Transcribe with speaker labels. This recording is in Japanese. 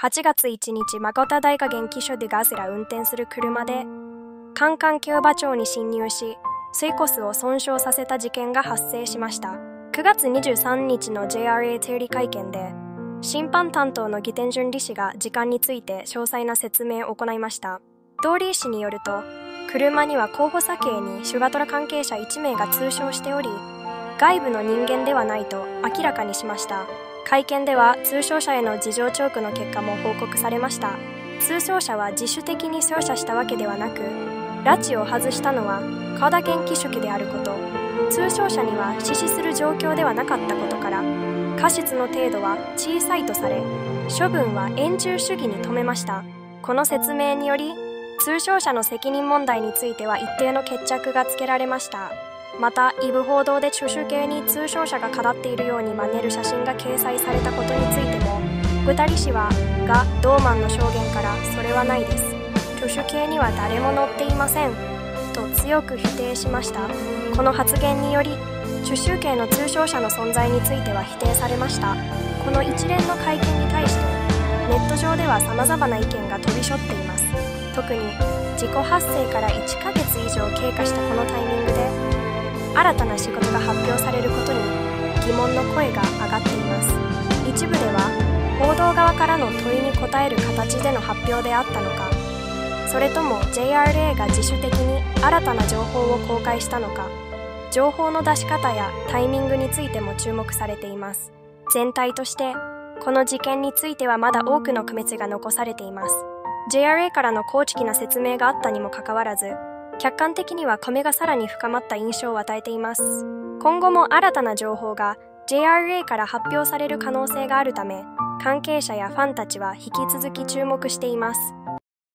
Speaker 1: 8月1日、マゴタ大が元気所でガスラ運転する車で、カンカンキューバ町に侵入し、水コスを損傷させた事件が発生しました。9月23日の JRA 定理会見で、審判担当のギテンジュン理氏が時間について詳細な説明を行いました。同理氏によると、車には候補者系にシュガトラ関係者1名が通称しており、外部の人間ではないと明らかにしました。会見では通称者への事情聴取の結果も報告されました。通称者は自主的に照射したわけではなく、拉致を外したのは川田元気主機であること、通称者には致死する状況ではなかったことから、過失の程度は小さいとされ、処分は円柱主義に止めました。この説明により、通称者の責任問題については一定の決着がつけられました。また、イブ報道で著手系に通称者が語っているように真似る写真が掲載されたことについても、グタリ氏は、ドーマンの証言からそれはないです。著手系には誰も載っていません。と強く否定しました。この発言により、著手系の通称者の存在については否定されました。この一連の会見に対して、ネット上では様々な意見が飛び交っています。特に、事故発生から1ヶ月以上経過したこのタイミングで、新たな仕事が発表されることに疑問の声が上がっています。一部では報道側からの問いに答える形での発表であったのか、それとも JRA が自主的に新たな情報を公開したのか、情報の出し方やタイミングについても注目されています。全体としてこの事件についてはまだ多くの区別が残されています。JRA からの公式な説明があったにもかかわらず、客観的には壁がさらに深まった印象を与えています。今後も新たな情報が JRA から発表される可能性があるため、関係者やファンたちは引き続き注目しています。